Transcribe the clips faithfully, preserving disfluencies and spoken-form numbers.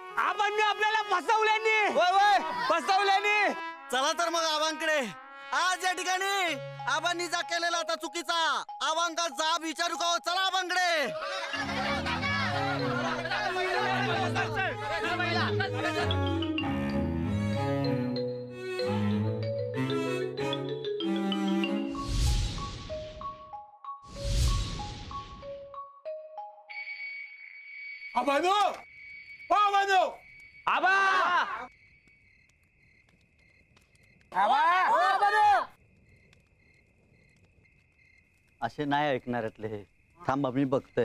आबांनी आपल्याला फसवल्यानी होय होय फसवल्यानी। चला तर मग आबांकडे। आज या ठिकाणी आबांनी जा केलेला आता चुकीचा आबांका जाब विचारू का? चला आबांकडे। आबानो आबानो आबा आबा असे नाही ऐकणाऱ्यातले हे। थांबा मी बघतोय।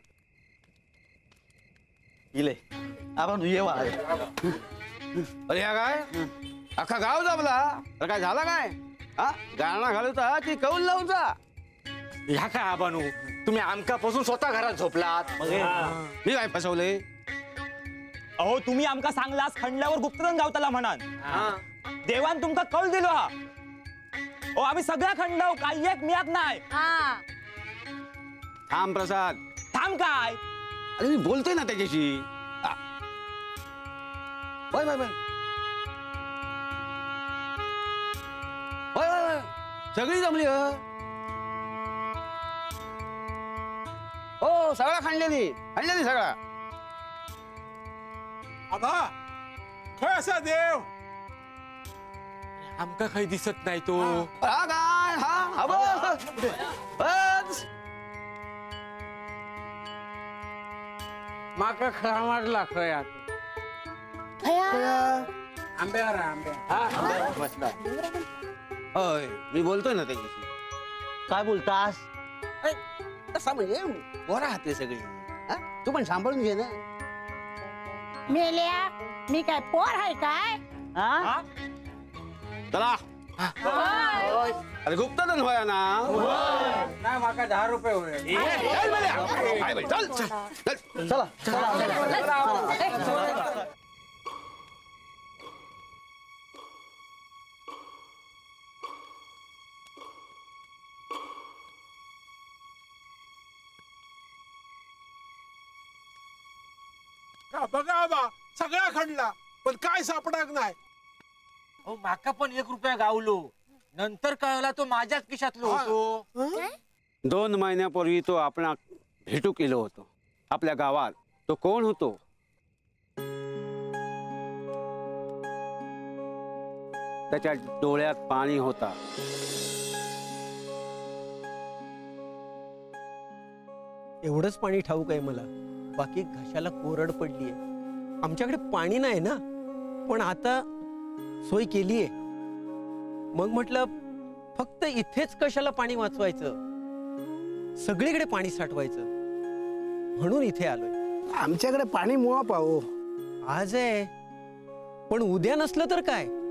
इले आपण ये वा। अरे या काय अख्खा गाव जमला तर काय झाला काय? हा गाणं घालवता की कौल लावता? ह्या काय आबानू तुम्ही आमकापासून स्वतः घरात झोपलात। मी काय फसवले? अहो तुम्ही आमका सांगलास खंडल्यावर गुप्तधन गावताला म्हणान देवान तुमका कौल दिलो हा। ओ आम्ही सगळ्या खंडव काही एक मियात नाही। थांब प्रसाद थांब काय? अरे मी बोलतोय ना त्याच्याशी। Bye bye bye bye bye सगळी जमली हो सगळा खंडल्यानी खंडल्यानी सगळा। आबा खय असा देव आमका काही दिसत नाही तो। हा काय हा बस माका खरा मारला खया आंब्यावर आंब्या। होय मी बोलतोय ना त्याच्याशी। काय बोलतास? तसा म्हणजे बरं हाते सगळी। तू पण सांभाळून घे ना। मेल्या मी काय पोर आहे काय? चला अरे गुप्तधन होया ना। नाही माका दहा रुपये होय। चल चल चला बघा आबा सगळा खंडला पण काय सापडाक नाही। हो माका पण एक रुपया गावलो नंतर कळला तो माझ्याच खिशातलो होतो। दोन महिन्यापूर्वी तो आपण भेटू केलो होतो आपल्या गावात। तो कोण होतो? त्याच्या डोळ्यात पाणी होता। एवढंच पाणी ठाऊक आहे मला, बाकी घशाला कोरड पडलीये। आमच्याकडे पाणी नाही ना, पण आता सोय केलीये। मग म्हटलं फक्त इथेच कशाला पाणी वाचवायचं, सगळीकडे पाणी साठवायचं, म्हणून इथे आलोय। आमच्याकडे पाणी मुळा पाहू आज आहे, पण उद्या नसलं तर काय?